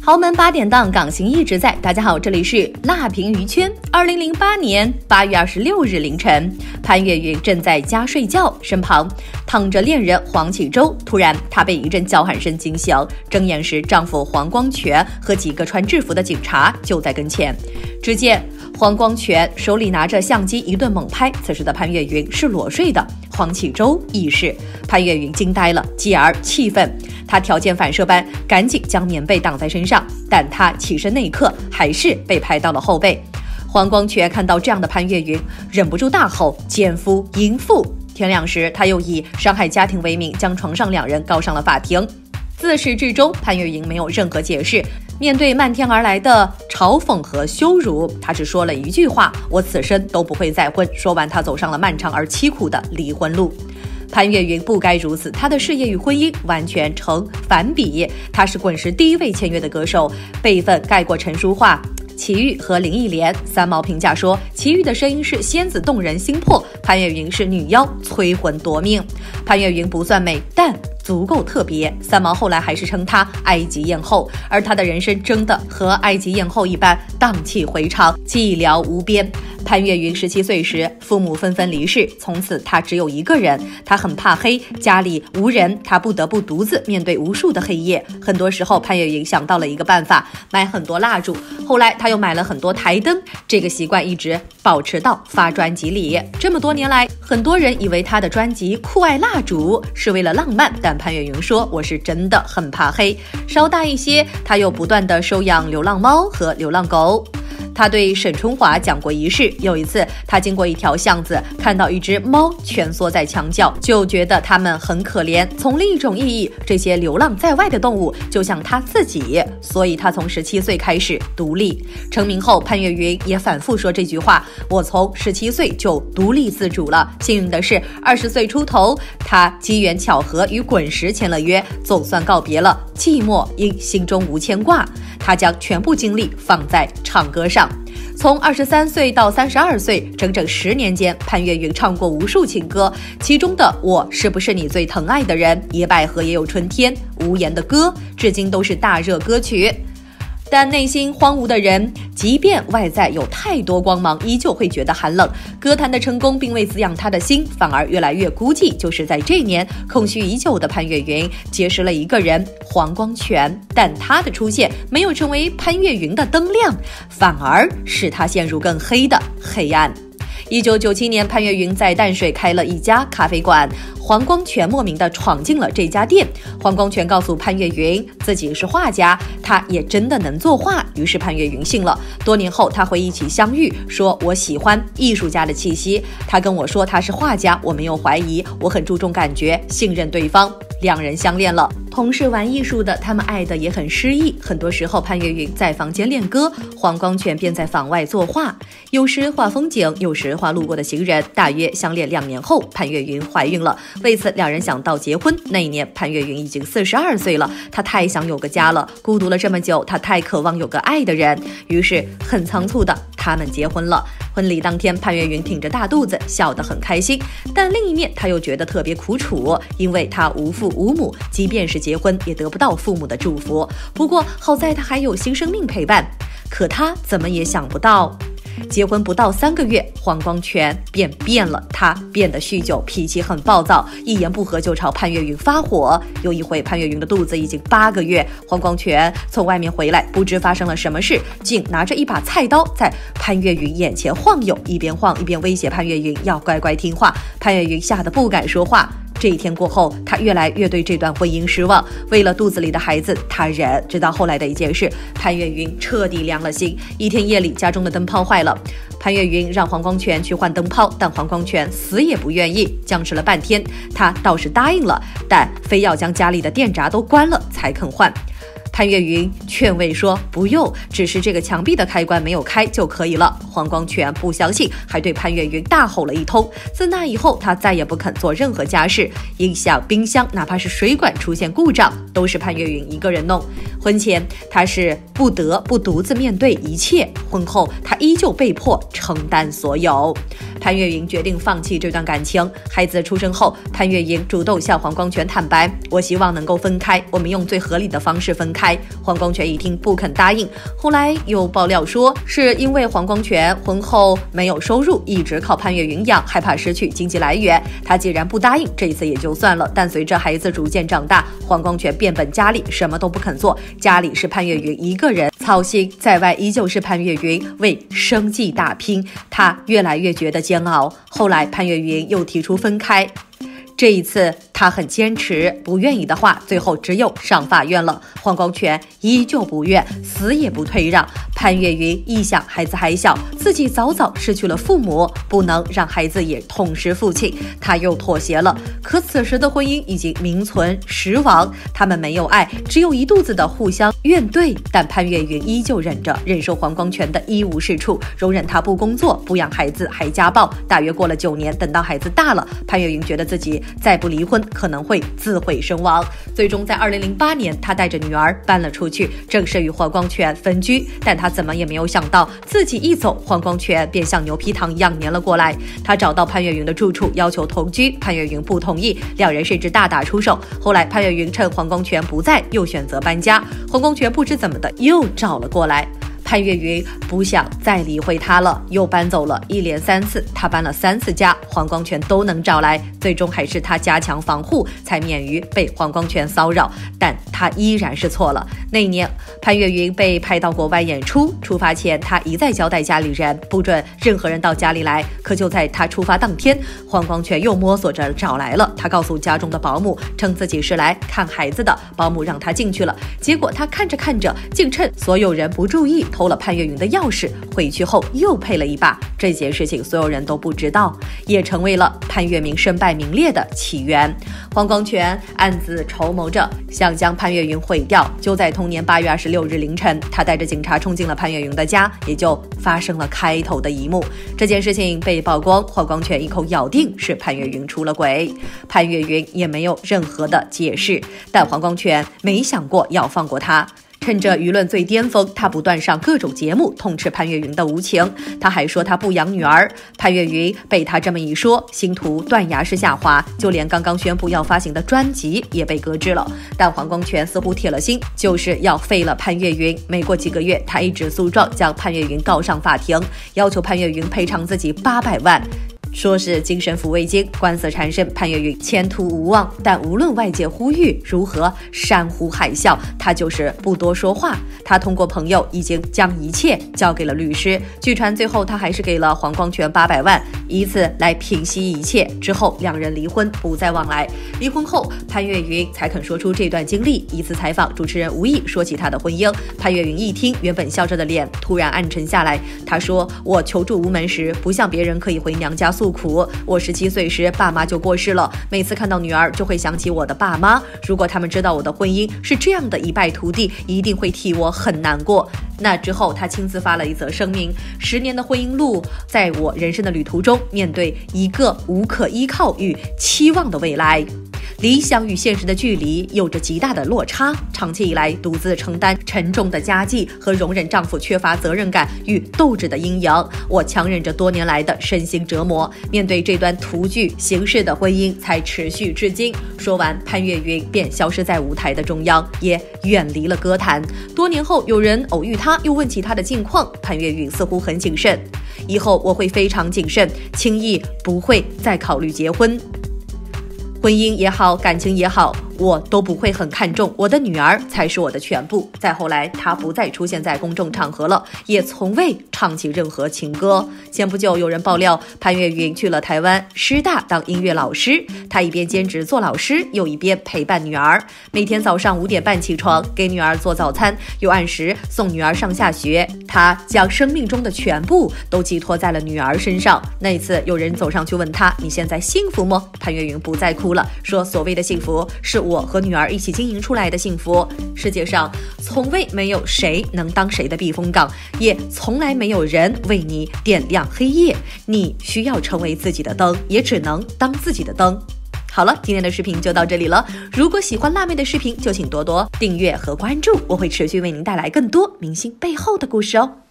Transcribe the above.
豪门8点档，港星一直在。大家好，这里是辣评娱圈。2008年8月26日凌晨，潘越云正在家睡觉，身旁躺着恋人黄启洲。突然，她被一阵叫喊声惊醒，睁眼时，丈夫黄光全和几个穿制服的警察就在跟前。只见黄光全手里拿着相机一顿猛拍，此时的潘越云是裸睡的，黄启洲亦是。潘越云惊呆了，继而气愤，她条件反射般赶紧将棉被挡在身上，但她起身那一刻还是被拍到了后背。黄光全看到这样的潘越云，忍不住大吼：“奸夫淫妇！”天亮时，他又以伤害家庭为名，将床上2人告上了法庭。自始至终，潘越云没有任何解释。面对漫天而来的嘲讽和羞辱，他只说了一句话：“我此生都不会再婚。”说完，他走上了漫长而凄苦的离婚路。潘越云不该如此，她的事业与婚姻完全成反比。她是滚石第1位签约的歌手，辈分盖过陈淑桦、齐豫和林忆莲。三毛评价说，齐豫的声音是仙子动人心魄，潘越云是女妖催魂夺命。潘越云不算美，但足够特别。三毛后来还是称她埃及艳后，而她的人生真的和埃及艳后一般荡气回肠，寂寥无边。潘越云17岁时，父母纷纷离世，从此她只有一个人。她很怕黑，家里无人，她不得不独自面对无数的黑夜。很多时候，潘越云想到了一个办法，买很多蜡烛。后来，她又买了很多台灯，这个习惯一直保持到发专辑里。这么多年来，很多人以为她的专辑《酷爱蜡烛》是为了浪漫，但潘越云说：“我是真的很怕黑。”稍大一些，她又不断地收养流浪猫和流浪狗。他对沈春华讲过一事，有一次他经过一条巷子，看到一只猫蜷缩在墙角，就觉得它们很可怜。从另一种意义，这些流浪在外的动物就像他自己，所以他从17岁开始独立。成名后，潘越云也反复说这句话：“我从17岁就独立自主了。”幸运的是，20岁出头，他机缘巧合与滚石签了约，总算告别了寂寞，因心中无牵挂。他将全部精力放在唱歌上。从23岁到32岁，整整10年间，潘越云唱过无数情歌，其中的《我是不是你最疼爱的人》、《野百合也有春天》、《无言的歌》，至今都是大热歌曲。但内心荒芜的人，即便外在有太多光芒，依旧会觉得寒冷。歌坛的成功并未滋养他的心，反而越来越孤寂。就是在这年，空虚已久的潘越云结识了一个人——黄光全。但他的出现没有成为潘越云的灯亮，反而使他陷入更黑的黑暗。1997年，潘越云在淡水开了一家咖啡馆，黄光全莫名地闯进了这家店。黄光全告诉潘越云自己是画家，他也真的能作画，于是潘越云信了。多年后，他回忆起相遇，说：“我喜欢艺术家的气息。他跟我说他是画家，我没有怀疑，我很注重感觉，信任对方。”2人相恋了。同是玩艺术的，他们爱的也很诗意。很多时候，潘越云在房间练歌，黄光全便在房外作画，有时画风景，有时画路过的行人。大约相恋2年后，潘越云怀孕了。为此，2人想到结婚。那一年，潘越云已经42岁了，她太想有个家了，孤独了这么久，她太渴望有个爱的人。于是，很仓促的，他们结婚了。婚礼当天，潘越云挺着大肚子，笑得很开心。但另一面，她又觉得特别苦楚，因为她无父无母，即便是结婚，也得不到父母的祝福。不过，好在她还有新生命陪伴。可她怎么也想不到，结婚不到3个月，黄光全便变了。他变得酗酒，脾气很暴躁，一言不合就朝潘越云发火。有一回，潘越云的肚子已经8个月，黄光全从外面回来，不知发生了什么事，竟拿着一把菜刀在潘越云眼前晃悠，一边晃一边威胁潘越云要乖乖听话。潘越云吓得不敢说话。这一天过后，他越来越对这段婚姻失望。为了肚子里的孩子，他忍。直到后来的一件事，潘越云彻底凉了心。一天夜里，家中的灯泡坏了，潘越云让黄光全去换灯泡，但黄光全死也不愿意。僵持了半天，他倒是答应了，但非要将家里的电闸都关了才肯换。潘越云劝慰说：“不用，只是这个墙壁的开关没有开就可以了。”黄光全不相信，还对潘越云大吼了一通。自那以后，他再也不肯做任何家事，音响、冰箱，哪怕是水管出现故障都是潘越云一个人弄。婚前他是不得不独自面对一切，婚后他依旧被迫承担所有。潘越云决定放弃这段感情。孩子出生后，潘越云主动向黄光全坦白：“我希望能够分开，我们用最合理的方式分开。”黄光全一听不肯答应。后来又爆料说，是因为黄光全婚后没有收入，一直靠潘越云养，害怕失去经济来源。他既然不答应，这一次也就算了。但随着孩子逐渐长大，黄光全变本加厉，什么都不肯做，家里是潘越云一个人操心，在外依旧是潘越云为生计打拼。他越来越觉得煎熬。后来潘越云又提出分开，这一次他很坚持，不愿意的话，最后只有上法院了。黄光全依旧不愿，死也不退让。潘越云一想孩子还小，自己早早失去了父母，不能让孩子也痛失父亲，他又妥协了。可此时的婚姻已经名存实亡，他们没有爱，只有一肚子的互相怨怼。但潘越云依旧忍着，忍受黄光全的一无是处，容忍他不工作、不养孩子，还家暴。大约过了9年，等到孩子大了，潘越云觉得自己再不离婚可能会自毁身亡。最终在2008年，他带着女儿搬了出去，正式与黄光全分居。但他怎么也没有想到，自己一走，黄光全便像牛皮糖一样粘了过来。他找到潘越云的住处，要求同居，潘越云不同意，两人甚至大打出手。后来潘越云趁黄光全不在，又选择搬家。黄光全不知怎么的又找了过来。潘越云不想再理会他了，又搬走了，一连3次，他搬了3次家，黄光全都能找来。最终还是他加强防护，才免于被黄光全骚扰。但他依然是错了。那一年，潘越云被派到国外演出，出发前他一再交代家里人不准任何人到家里来。可就在他出发当天，黄光全又摸索着找来了。他告诉家中的保姆，称自己是来看孩子的，保姆让他进去了。结果他看着看着，竟趁所有人不注意，偷了潘越云的钥匙，回去后又配了一把。这件事情所有人都不知道，也成为了潘越云身败名裂的起源。黄光全暗自筹谋着，想将潘越云毁掉。就在同年8月26日凌晨，他带着警察冲进了潘越云的家，也就发生了开头的一幕。这件事情被曝光，黄光全一口咬定是潘越云出了轨，潘越云也没有任何的解释，但黄光全没想过要放过他。趁着舆论最巅峰，他不断上各种节目痛斥潘越云的无情。他还说他不养女儿。潘越云被他这么一说，星途断崖式下滑，就连刚刚宣布要发行的专辑也被搁置了。但黄光全似乎铁了心，就是要废了潘越云。没过几个月，他一纸诉状将潘越云告上法庭，要求潘越云赔偿自己800万。说是精神抚慰金。官司缠身，潘越云前途无望。但无论外界呼吁如何山呼海啸，他就是不多说话。他通过朋友已经将一切交给了律师。据传最后他还是给了黄光全800万，以此来平息一切。之后两人离婚，不再往来。离婚后，潘越云才肯说出这段经历。一次采访，主持人无意说起他的婚姻，潘越云一听，原本笑着的脸突然暗沉下来。他说：“我求助无门时，不像别人可以回娘家诉苦。我17岁时，爸妈就过世了。每次看到女儿，就会想起我的爸妈。如果他们知道我的婚姻是这样的一败涂地，一定会替我很难过。”那之后，他亲自发了一则声明：10年的婚姻路，在我人生的旅途中，面对一个无可依靠与期望的未来。理想与现实的距离有着极大的落差，长期以来独自承担沉重的家计和容忍丈夫缺乏责任感与斗志的阴阳，我强忍着多年来的身心折磨，面对这段徒具形式的婚姻才持续至今。说完，潘越云便消失在舞台的中央，也远离了歌坛。多年后，有人偶遇他，又问起他的近况，潘越云似乎很谨慎：以后我会非常谨慎，轻易不会再考虑结婚。婚姻也好，感情也好，我都不会很看重，我的女儿才是我的全部。再后来，他不再出现在公众场合了，也从未唱起任何情歌。前不久有人爆料，潘越云去了台湾师大当音乐老师，他一边兼职做老师，又一边陪伴女儿。每天早上5点半起床，给女儿做早餐，又按时送女儿上下学。他将生命中的全部都寄托在了女儿身上。那一次，有人走上去问他：“你现在幸福吗？”潘越云不再哭了，说：“所谓的幸福，是我和女儿一起经营出来的幸福。世界上从未没有谁能当谁的避风港，也从来没有人为你点亮黑夜。你需要成为自己的灯，也只能当自己的灯。” 好了，今天的视频就到这里了。如果喜欢辣妹的视频，就请多多订阅和关注，我会持续为您带来更多明星背后的故事哦。